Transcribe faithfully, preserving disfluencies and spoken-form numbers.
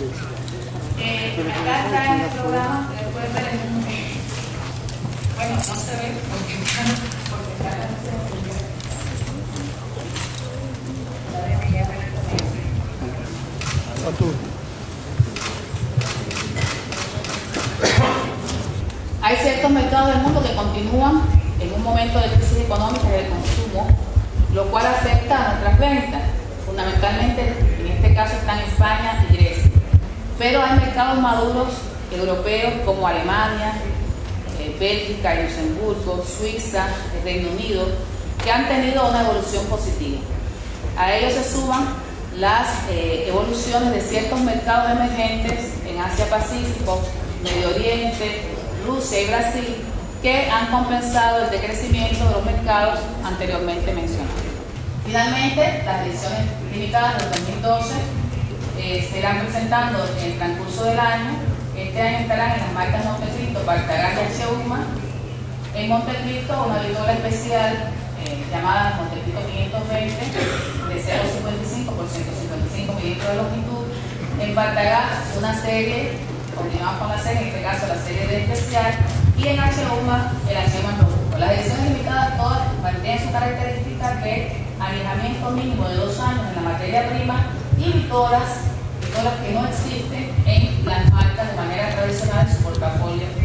Eh, acá está en el programa, que pueden ver en un... Bueno, no se ve porque está porque está Hay ciertos mercados del mundo que continúan en un momento de crisis económica y de consumo, lo cual afecta a nuestras ventas. Fundamentalmente, en este caso están España y Grecia. Pero hay mercados maduros europeos como Alemania, eh, Bélgica y Luxemburgo, Suiza, el Reino Unido, que han tenido una evolución positiva. A ellos se suman las eh, evoluciones de ciertos mercados emergentes en Asia-Pacífico, Medio Oriente, Rusia y Brasil, que han compensado el decrecimiento de los mercados anteriormente mencionados. Finalmente, las ediciones limitadas del dos mil doce eh, se irán presentando en el transcurso del año. Este año estarán en las marcas Montecristo, Bartagán y Cheuma. En Montecristo, una vitrola especial eh, llamada Montecristo quinientos veinte de cero coma cincuenta y cinco por ciento cincuenta y cinco milímetros de longitud. En Bartagán, una serie, continuamos con la serie, en este caso la serie de especial. Y en Cheuma, el Cheuma robusto. Las ediciones limitadas todas mantienen su característica de alejamiento mínimo de dos años en la materia prima y vitolas, vitolas que no existen en las marcas de manera tradicional en su portafolio